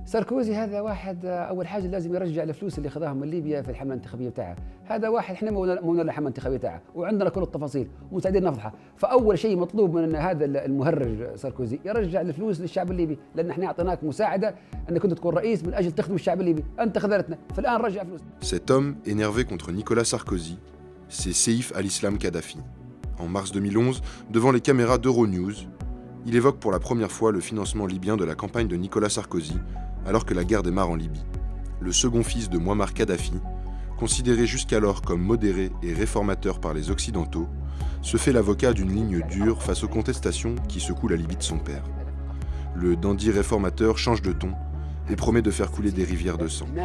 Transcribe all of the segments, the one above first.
ساركوزي هذا واحد اول حاجه لازم يرجع الفلوس اللي خذاها من ليبيا في الحمله الانتخابيه بتاعها، هذا واحد احنا مونا الحمله الانتخابيه بتاعها وعندنا كل التفاصيل ومستعدين نفضحها، فاول شيء مطلوب من هذا المهرج ساركوزي يرجع الفلوس للشعب الليبي، لان احنا اعطيناك مساعده انك كنت تكون رئيس من اجل تخدم الشعب الليبي، انت خذلتنا، فالان رجع فلوس. Cet homme énervé contre Nicolas Sarkozy, c'est Seif al-Islam Kadhafi. En mars 2011, devant les caméras d'Euronews, il évoque pour la première fois le financement libyen de la campagne de Nicolas Sarkozy, alors que la guerre démarre en Libye. Le second fils de Muammar Kadhafi, considéré jusqu'alors comme modéré et réformateur par les Occidentaux, se fait l'avocat d'une ligne dure face aux contestations qui secouent la Libye de son père. Le dandy réformateur change de ton et promet de faire couler des rivières de sang.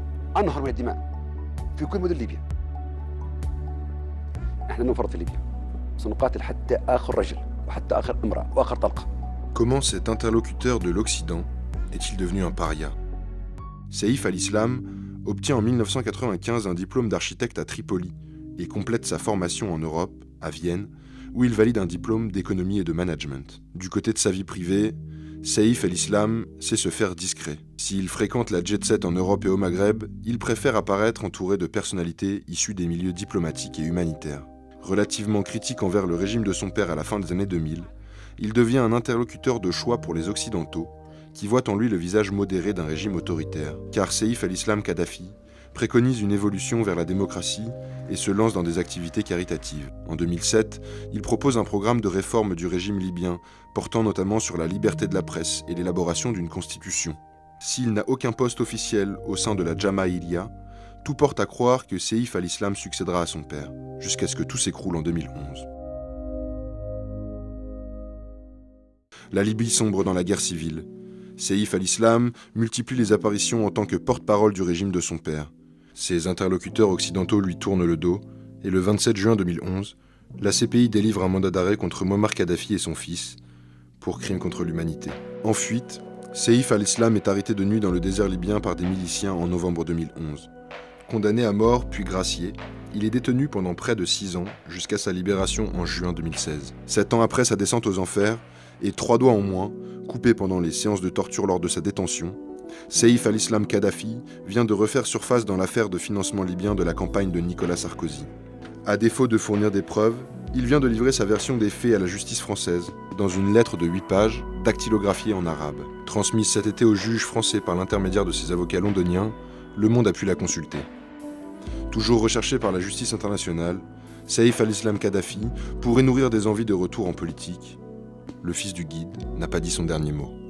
Comment cet interlocuteur de l'Occident est-il devenu un paria? Seif al-Islam obtient en 1995 un diplôme d'architecte à Tripoli et complète sa formation en Europe, à Vienne, où il valide un diplôme d'économie et de management. Du côté de sa vie privée, Seif al-Islam sait se faire discret. S'il fréquente la jet-set en Europe et au Maghreb, il préfère apparaître entouré de personnalités issues des milieux diplomatiques et humanitaires. Relativement critique envers le régime de son père à la fin des années 2000, il devient un interlocuteur de choix pour les Occidentaux, qui voient en lui le visage modéré d'un régime autoritaire, car Seif al-Islam Kadhafi préconise une évolution vers la démocratie et se lance dans des activités caritatives. En 2007, il propose un programme de réforme du régime libyen, portant notamment sur la liberté de la presse et l'élaboration d'une constitution. S'il n'a aucun poste officiel au sein de la Jamaïlia, tout porte à croire que Seif al-Islam succédera à son père, jusqu'à ce que tout s'écroule en 2011. La Libye sombre dans la guerre civile. Seif al-Islam multiplie les apparitions en tant que porte-parole du régime de son père. Ses interlocuteurs occidentaux lui tournent le dos, et le 27 juin 2011, la CPI délivre un mandat d'arrêt contre Muammar Kadhafi et son fils, pour crimes contre l'humanité. En fuite, Seif al-Islam est arrêté de nuit dans le désert libyen par des miliciens en novembre 2011. Condamné à mort puis gracié, il est détenu pendant près de 6 ans, jusqu'à sa libération en juin 2016. 7 ans après sa descente aux enfers, et 3 doigts en moins, coupés pendant les séances de torture lors de sa détention, Seif al-Islam Kadhafi vient de refaire surface dans l'affaire de financement libyen de la campagne de Nicolas Sarkozy. À défaut de fournir des preuves, il vient de livrer sa version des faits à la justice française, dans une lettre de 8 pages, dactylographiée en arabe. Transmise cet été au juge français par l'intermédiaire de ses avocats londoniens, Le Monde a pu la consulter. Toujours recherché par la justice internationale, Seif al-Islam Kadhafi pourrait nourrir des envies de retour en politique. Le fils du guide n'a pas dit son dernier mot.